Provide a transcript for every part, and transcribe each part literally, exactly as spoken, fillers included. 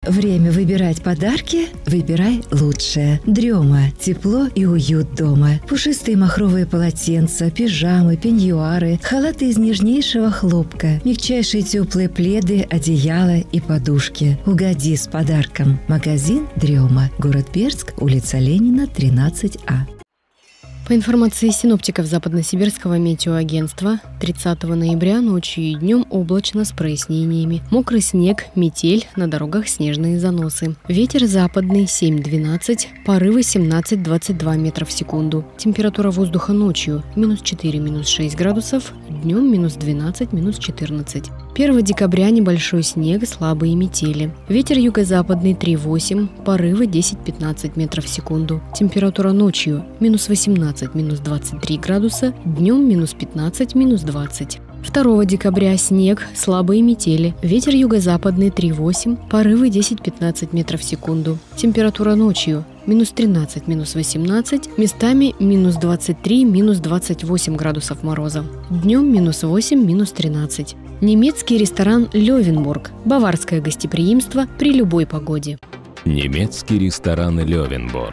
Время выбирать подарки? Выбирай лучшее. Дрема. Тепло и уют дома. Пушистые махровые полотенца, пижамы, пеньюары, халаты из нежнейшего хлопка, мягчайшие теплые пледы, одеяла и подушки. Угоди с подарком. Магазин «Дрема». Город Бердск, улица Ленина, тринадцать А. По информации синоптиков Западносибирского метеоагентства, тридцатого ноября ночью и днем облачно с прояснениями. Мокрый снег, метель, на дорогах снежные заносы. Ветер западный семь-двенадцать, порывы семнадцать-двадцать два метра в секунду. Температура воздуха ночью минус четыре, минус шесть градусов, днем минус двенадцать, минус четырнадцать. первого декабря небольшой снег, слабые метели. Ветер юго-западный три-восемь, порывы десять-пятнадцать метров в секунду. Температура ночью минус восемнадцать, минус двадцать три градуса, днем минус пятнадцать, минус двадцать. второго декабря снег, слабые метели. Ветер юго-западный три-восемь, порывы десять-пятнадцать метров в секунду. Температура ночью минус тринадцать, минус восемнадцать, местами минус двадцать три, минус двадцать восемь градусов мороза. Днем минус восемь, минус тринадцать. Немецкий ресторан «Лёвенбург». Баварское гостеприимство при любой погоде. Немецкий ресторан «Лёвенбург».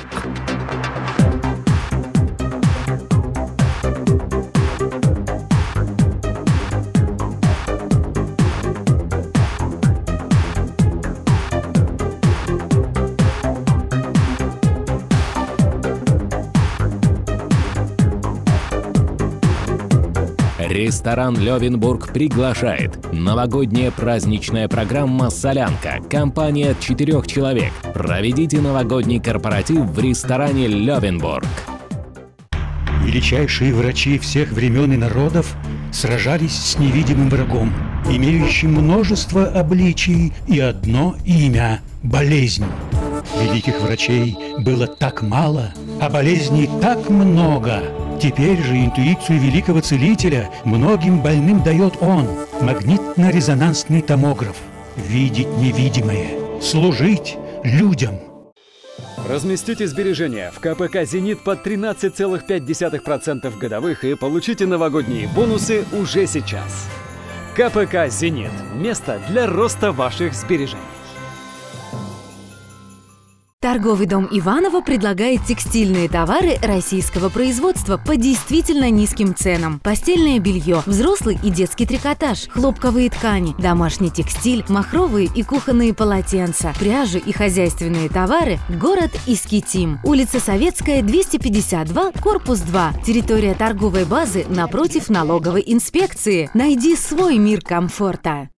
Ресторан «Лёвенбург» приглашает. Новогодняя праздничная программа «Солянка». Компания от четырех человек. Проведите новогодний корпоратив в ресторане «Лёвенбург». Величайшие врачи всех времен и народов сражались с невидимым врагом, имеющим множество обличий и одно имя – болезнь. Великих врачей было так мало, а болезней так много. Теперь же интуицию великого целителя многим больным дает он – магнитно-резонансный томограф. Видеть невидимое, служить людям. Разместите сбережения в ка пэ ка «Зенит» под тринадцать целых пять десятых процента годовых и получите новогодние бонусы уже сейчас. ка пэ ка «Зенит» – место для роста ваших сбережений. Торговый дом Иваново предлагает текстильные товары российского производства по действительно низким ценам. Постельное белье, взрослый и детский трикотаж, хлопковые ткани, домашний текстиль, махровые и кухонные полотенца, пряжи и хозяйственные товары. Город Искитим. Улица Советская, двести пятьдесят два, корпус два. Территория торговой базы напротив налоговой инспекции. Найди свой мир комфорта.